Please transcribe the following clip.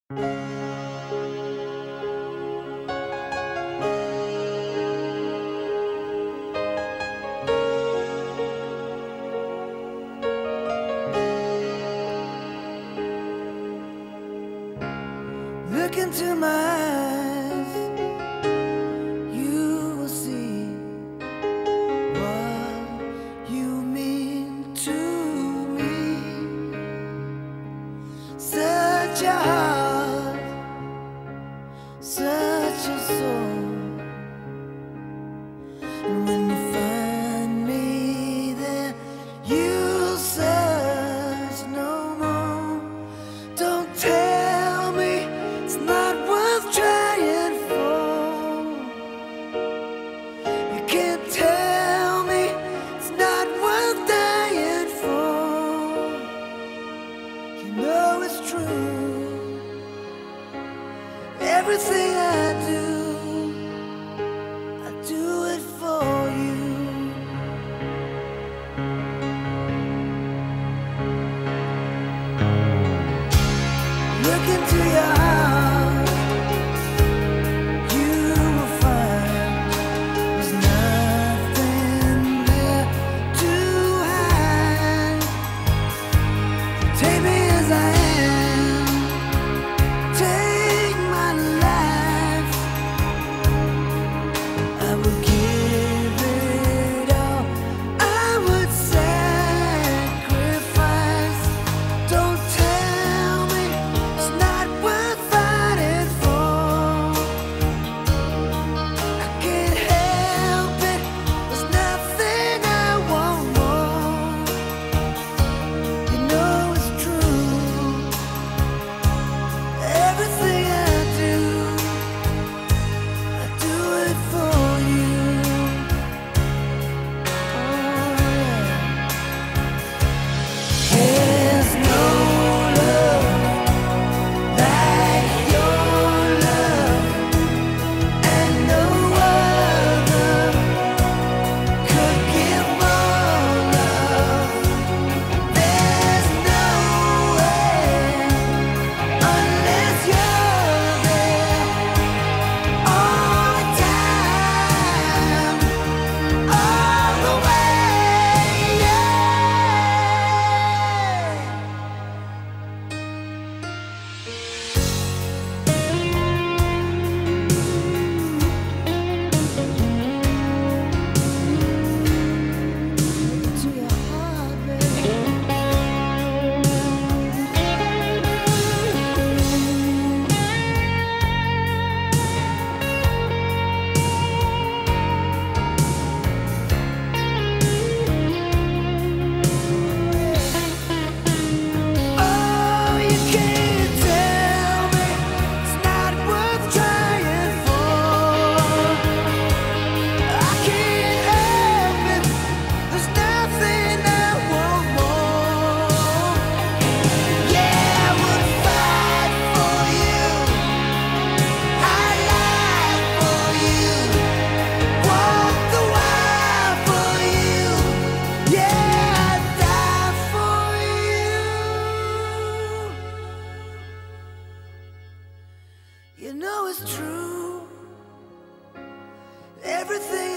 Look into my eyes, you will see what you mean to me. Such a heart, such a soul. And when you find me there, you'll search no more. Don't tell me it's not worth trying for. You can't tell me it's not worth dying for. You know it's true. Everything I do it for you. Look into your heart, you will find there's nothing there to hide. Take me as I am, take my life. I will give it all, I would sacrifice. Don't tell me it's not worth fighting for. I can't help it, there's nothing I want more. You know it's true. Everything I do it for you. Oh yeah. There's no love like your love, and no other could give more love. There's no way unless you're there all the time, all the way, yeah. To your heart, baby. Oh, you can't tell me it's not worth trying for. I can't help it, there's nothing I want more. Yeah, I would fight for you, I lie for you, walk the wire for you. Yeah, I'd die for you. You know it's true. Everything